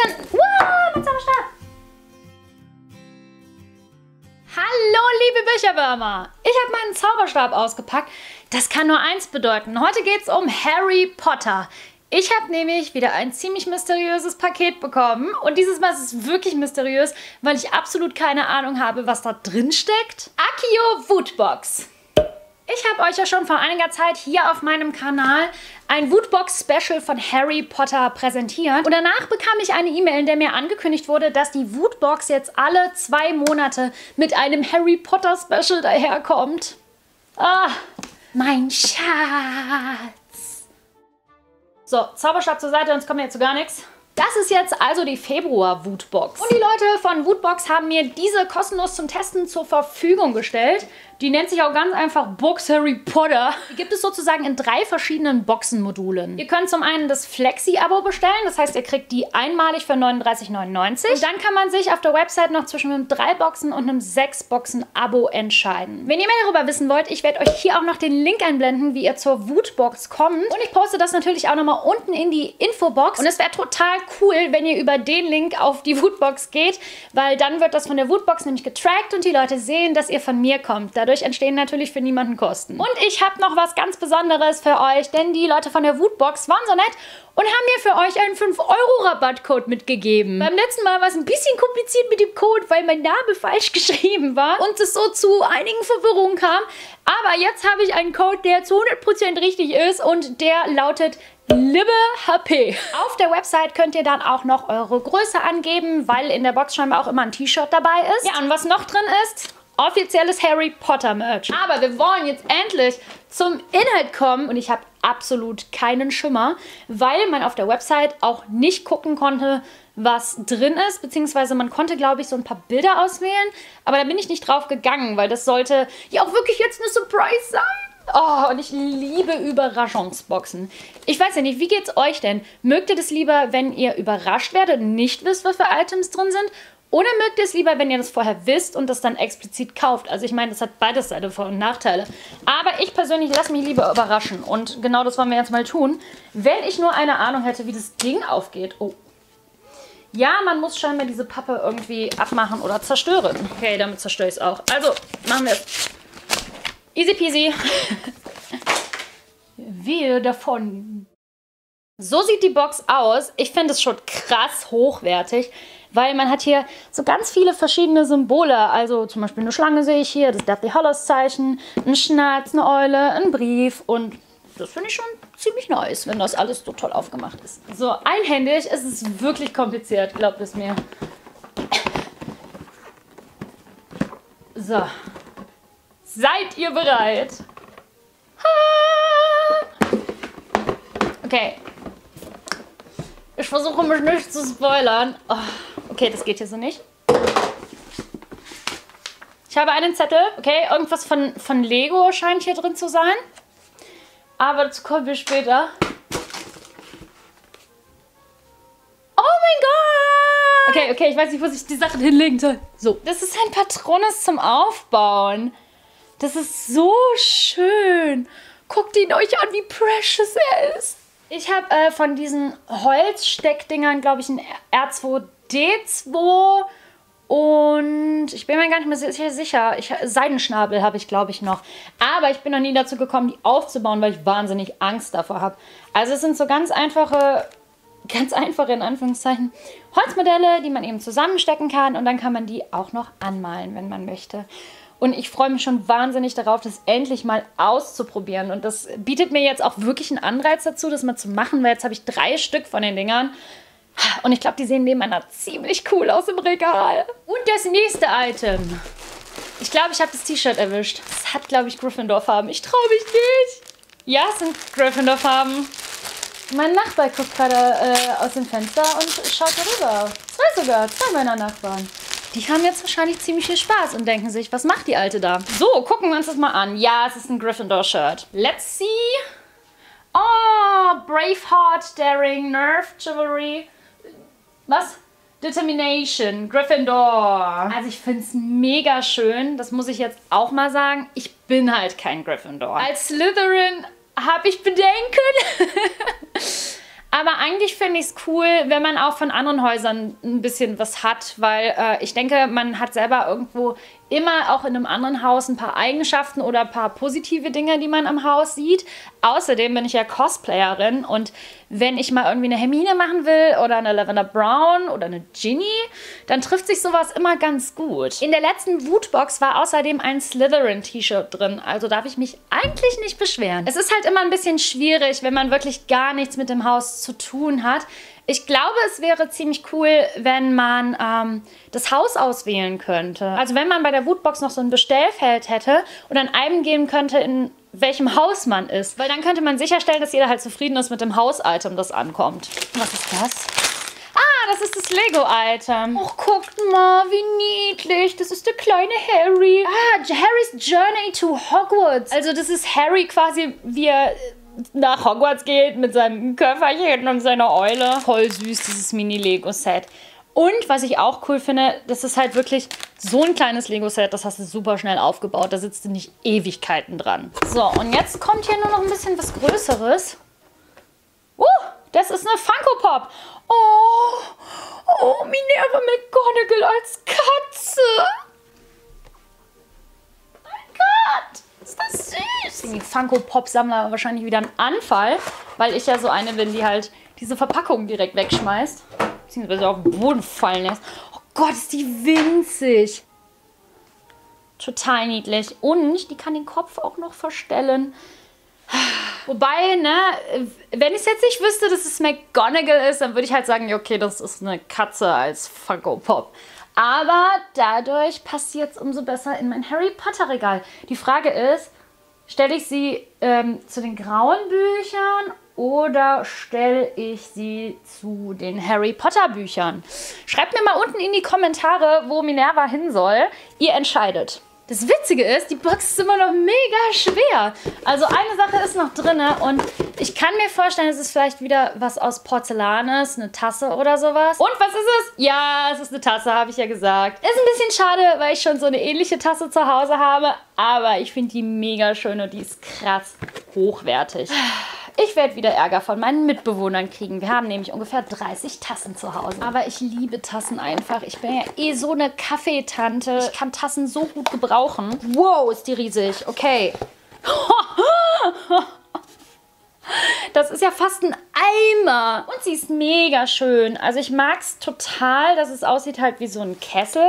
dann... Wow, mein Zauberstab! Hallo, liebe Bücherwürmer! Ich habe meinen Zauberstab ausgepackt. Das kann nur eins bedeuten. Heute geht es um Harry Potter. Ich habe nämlich wieder ein ziemlich mysteriöses Paket bekommen. Und dieses Mal ist es wirklich mysteriös, weil ich absolut keine Ahnung habe, was da drin steckt. Accio Woodbox. Ich habe euch ja schon vor einiger Zeit hier auf meinem Kanal ein Woodbox-Special von Harry Potter präsentiert. Und danach bekam ich eine E-Mail, in der mir angekündigt wurde, dass die Woodbox jetzt alle 2 Monate mit einem Harry Potter-Special daherkommt. Ah, mein Schatz. So, Zauberstab zur Seite, sonst kommen wir jetzt zu gar nichts. Das ist jetzt also die Februar-Woodbox. Und die Leute von Woodbox haben mir diese kostenlos zum Testen zur Verfügung gestellt. Die nennt sich auch ganz einfach Box Harry Potter. Die gibt es sozusagen in 3 verschiedenen Boxenmodulen. Ihr könnt zum einen das Flexi-Abo bestellen. Das heißt, ihr kriegt die einmalig für 39,99 €. Und dann kann man sich auf der Website noch zwischen einem 3-Boxen- und einem 6-Boxen-Abo entscheiden. Wenn ihr mehr darüber wissen wollt, ich werde euch hier auch noch den Link einblenden, wie ihr zur Woodbox kommt. Und ich poste das natürlich auch nochmal unten in die Infobox. Und es wäre total cool, wenn ihr über den Link auf die Woodbox geht, weil dann wird das von der Woodbox nämlich getrackt und die Leute sehen, dass ihr von mir kommt. Dadurch entstehen natürlich für niemanden Kosten. Und ich habe noch was ganz Besonderes für euch, denn die Leute von der Woodbox waren so nett und haben mir für euch einen 5-€ Rabattcode mitgegeben. Beim letzten Mal war es ein bisschen kompliziert mit dem Code, weil mein Name falsch geschrieben war und es so zu einigen Verwirrungen kam. Aber jetzt habe ich einen Code, der zu 100% richtig ist und der lautet LibbeHP. Auf der Website könnt ihr dann auch noch eure Größe angeben, weil in der Box scheinbar auch immer ein T-Shirt dabei ist. Ja, und was noch drin ist? Offizielles Harry Potter Merch. Aber wir wollen jetzt endlich zum Inhalt kommen und ich habe absolut keinen Schimmer, weil man auf der Website auch nicht gucken konnte, was drin ist, beziehungsweise man konnte, glaube ich, so ein paar Bilder auswählen, aber da bin ich nicht drauf gegangen, weil das sollte ja auch wirklich jetzt eine Surprise sein. Oh, und ich liebe Überraschungsboxen. Ich weiß ja nicht, wie geht's euch denn? Mögt ihr das lieber, wenn ihr überrascht werdet und nicht wisst, was für Items drin sind? Oder mögt ihr es lieber, wenn ihr das vorher wisst und das dann explizit kauft? Also ich meine, das hat beides seine Vor- und Nachteile. Aber ich persönlich lasse mich lieber überraschen. Und genau das wollen wir jetzt mal tun. Wenn ich nur eine Ahnung hätte, wie das Ding aufgeht. Oh. Ja, man muss scheinbar diese Pappe irgendwie abmachen oder zerstören. Okay, damit zerstöre ich es auch. Also, machen wir es. Easy peasy. Wir davon. So sieht die Box aus. Ich finde es schon krass hochwertig, weil man hat hier so ganz viele verschiedene Symbole. Also zum Beispiel eine Schlange sehe ich hier, das Deathly Hallows Zeichen, ein Schnatz, eine Eule, ein Brief und das finde ich schon ziemlich nice, wenn das alles so toll aufgemacht ist. So, einhändig ist es wirklich kompliziert, glaubt es mir. So. Seid ihr bereit? Okay. Ich versuche mich nicht zu spoilern. Oh, okay, das geht hier so nicht. Ich habe einen Zettel. Okay, irgendwas von Lego scheint hier drin zu sein. Aber dazu kommen wir später. Oh mein Gott! Okay, ich weiß nicht, wo sich die Sachen hinlegen soll. So, das ist ein Patronus zum Aufbauen. Das ist so schön. Guckt ihn euch an, wie precious er ist. Ich habe von diesen Holzsteckdingern, glaube ich, ein R2D2 und ich bin mir gar nicht mehr sicher. Seidenschnabel habe ich, glaube ich, noch. Aber ich bin noch nie dazu gekommen, die aufzubauen, weil ich wahnsinnig Angst davor habe. Also es sind so ganz einfache in Anführungszeichen, Holzmodelle, die man eben zusammenstecken kann und dann kann man die auch noch anmalen, wenn man möchte. Und ich freue mich schon wahnsinnig darauf, das endlich mal auszuprobieren. Und das bietet mir jetzt auch wirklich einen Anreiz dazu, das mal zu machen, weil jetzt habe ich 3 Stück von den Dingern. Und ich glaube, die sehen nebeneinander ziemlich cool aus im Regal. Und das nächste Item. Ich glaube, ich habe das T-Shirt erwischt. Es hat, glaube ich, Gryffindor-Farben. Ich traue mich nicht. Ja, es sind Gryffindor-Farben. Mein Nachbar guckt gerade aus dem Fenster und schaut darüber. 2 sogar, 2 meiner Nachbarn. Die haben jetzt wahrscheinlich ziemlich viel Spaß und denken sich, was macht die Alte da? So, gucken wir uns das mal an. Ja, es ist ein Gryffindor-Shirt. Let's see. Oh, Braveheart, Daring, Nerve, Chivalry. Was? Determination, Gryffindor. Also ich finde es mega schön. Das muss ich jetzt auch mal sagen. Ich bin halt kein Gryffindor. Als Slytherin habe ich Bedenken. Aber eigentlich finde ich es cool, wenn man auch von anderen Häusern ein bisschen was hat, weil ich denke, man hat selber irgendwo immer auch in einem anderen Haus ein paar Eigenschaften oder ein paar positive Dinge, die man am Haus sieht. Außerdem bin ich ja Cosplayerin und wenn ich mal irgendwie eine Hermine machen will oder eine Lavender Brown oder eine Ginny, dann trifft sich sowas immer ganz gut. In der letzten Wutbox war außerdem ein Slytherin-T-Shirt drin, also darf ich mich eigentlich nicht beschweren. Es ist halt immer ein bisschen schwierig, wenn man wirklich gar nichts mit dem Haus zu tun hat. Ich glaube, es wäre ziemlich cool, wenn man das Haus auswählen könnte. Also wenn man bei der Wutbox noch so ein Bestellfeld hätte und dann eingeben könnte, in welchem Haus man ist. Weil dann könnte man sicherstellen, dass jeder halt zufrieden ist mit dem Haus-Item, das ankommt. Was ist das? Ah, das ist das Lego-Item. Och, guckt mal, wie niedlich. Das ist der kleine Harry. Ah, Harrys Journey to Hogwarts. Also das ist Harry quasi, wie er nach Hogwarts geht mit seinem Köfferchen und seiner Eule. Voll süß, dieses Mini-Lego-Set. Und was ich auch cool finde, das ist halt wirklich so ein kleines Lego-Set, das hast du super schnell aufgebaut. Da sitzt du nicht Ewigkeiten dran. So, und jetzt kommt hier nur noch ein bisschen was Größeres. Das ist eine Funko Pop. Oh, Minerva McGonagall als Katze. Mein Gott, ist das süß. Die Funko Pop Sammler wahrscheinlich wieder einen Anfall, weil ich ja so eine bin, die halt diese Verpackung direkt wegschmeißt. Beziehungsweise auf den Boden fallen lässt. Oh Gott, ist die winzig. Total niedlich. Und die kann den Kopf auch noch verstellen. Wobei, ne, wenn ich es jetzt nicht wüsste, dass es McGonagall ist, dann würde ich halt sagen, ja, okay, das ist eine Katze als Funko Pop. Aber dadurch passiert es umso besser in mein Harry Potter Regal. Die Frage ist, stelle ich sie zu den grauen Büchern oder stelle ich sie zu den Harry Potter Büchern? Schreibt mir mal unten in die Kommentare, wo Minerva hin soll. Ihr entscheidet. Das Witzige ist, die Box ist immer noch mega schwer. Also eine Sache ist noch drin und ich kann mir vorstellen, es ist vielleicht wieder was aus Porzellan ist, eine Tasse oder sowas. Und was ist es? Ja, es ist eine Tasse, habe ich ja gesagt. Ist ein bisschen schade, weil ich schon so eine ähnliche Tasse zu Hause habe, aber ich finde die mega schön und die ist krass hochwertig. Ich werde wieder Ärger von meinen Mitbewohnern kriegen. Wir haben nämlich ungefähr 30 Tassen zu Hause. Aber ich liebe Tassen einfach. Ich bin ja eh so eine Kaffeetante. Ich kann Tassen so gut gebrauchen. Wow, ist die riesig. Okay. Das ist ja fast ein Eimer. Und sie ist mega schön. Also ich mag es total, dass es aussieht halt wie so ein Kessel.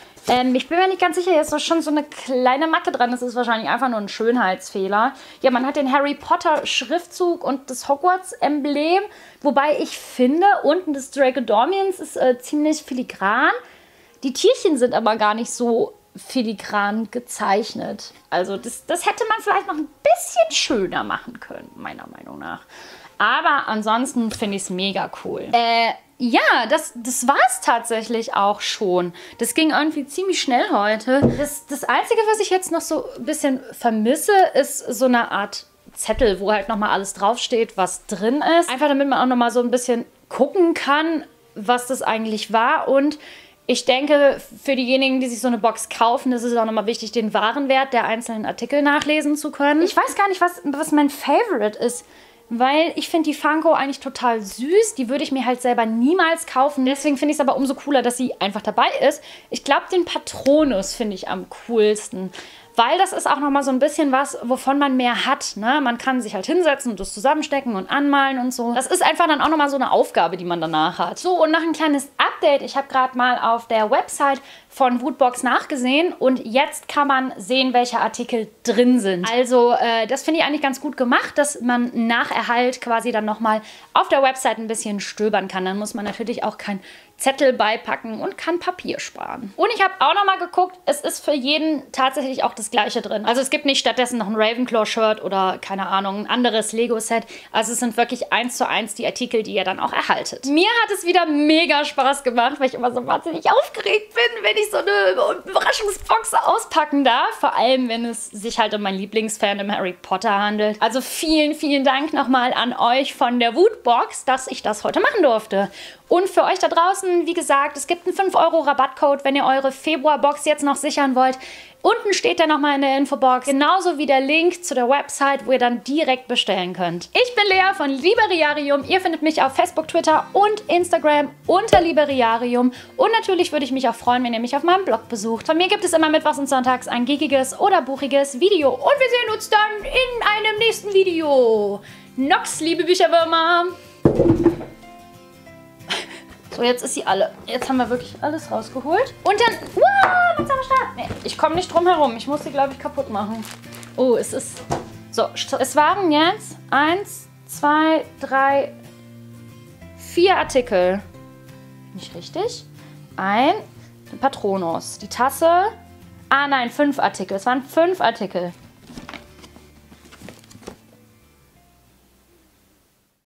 Ich bin mir nicht ganz sicher, hier ist doch schon so eine kleine Macke dran. Das ist wahrscheinlich einfach nur ein Schönheitsfehler. Ja, man hat den Harry Potter Schriftzug und das Hogwarts Emblem. Wobei ich finde, unten des Draco Dormiens ist ziemlich filigran. Die Tierchen sind aber gar nicht so filigran gezeichnet. Also das hätte man vielleicht noch ein bisschen schöner machen können, meiner Meinung nach. Aber ansonsten finde ich es mega cool. Ja, das war es tatsächlich auch schon. Das ging irgendwie ziemlich schnell heute. Das Einzige, was ich jetzt noch so ein bisschen vermisse, ist so eine Art Zettel, wo halt nochmal alles draufsteht, was drin ist. Einfach damit man auch nochmal so ein bisschen gucken kann, was das eigentlich war. Und ich denke, für diejenigen, die sich so eine Box kaufen, ist es auch nochmal wichtig, den Warenwert der einzelnen Artikel nachlesen zu können. Ich weiß gar nicht, was mein Favorite ist. Weil ich finde die Funko eigentlich total süß. Die würde ich mir halt selber niemals kaufen. Deswegen finde ich es aber umso cooler, dass sie einfach dabei ist. Ich glaube, den Patronus finde ich am coolsten. Weil das ist auch nochmal so ein bisschen was, wovon man mehr hat. Ne? Man kann sich halt hinsetzen und das zusammenstecken und anmalen und so. Das ist einfach dann auch nochmal so eine Aufgabe, die man danach hat. So, und noch ein kleines Update. Ich habe gerade mal auf der Website von Wutbox nachgesehen und jetzt kann man sehen, welche Artikel drin sind. Also das finde ich eigentlich ganz gut gemacht, dass man nach Erhalt quasi dann nochmal auf der Website ein bisschen stöbern kann. Dann muss man natürlich auch kein Zettel beipacken und kann Papier sparen. Und ich habe auch nochmal geguckt, es ist für jeden tatsächlich auch das Gleiche drin. Also es gibt nicht stattdessen noch ein Ravenclaw-Shirt oder, keine Ahnung, ein anderes Lego-Set. Also es sind wirklich 1:1 die Artikel, die ihr dann auch erhaltet. Mir hat es wieder mega Spaß gemacht, weil ich immer so wahnsinnig aufgeregt bin, wenn ich so eine Überraschungsbox auspacken darf. Vor allem, wenn es sich halt um meinen Lieblingsfan Harry Potter handelt. Also vielen, vielen Dank nochmal an euch von der Wutbox, dass ich das heute machen durfte. Und für euch da draußen, wie gesagt, es gibt einen 5€ Rabattcode, wenn ihr eure Februarbox jetzt noch sichern wollt. Unten steht der nochmal in der Infobox, genauso wie der Link zu der Website, wo ihr dann direkt bestellen könnt. Ich bin Lea von Liberiarium. Ihr findet mich auf Facebook, Twitter und Instagram unter Liberiarium. Und natürlich würde ich mich auch freuen, wenn ihr mich auf meinem Blog besucht. Von mir gibt es immer mittwochs und sonntags ein geekiges oder buchiges Video. Und wir sehen uns dann in einem nächsten Video. Nox, liebe Bücherwürmer. So, jetzt ist sie alle. Jetzt haben wir wirklich alles rausgeholt. Und dann... Wow, mein Zauberstab. Nee, ich komme nicht drum herum. Ich muss sie, glaube ich, kaputt machen. Oh, es ist... So, es waren jetzt 1, 2, 3, 4 Artikel. Nicht richtig? Ein Patronus. Die Tasse... Ah nein, 5 Artikel. Es waren 5 Artikel.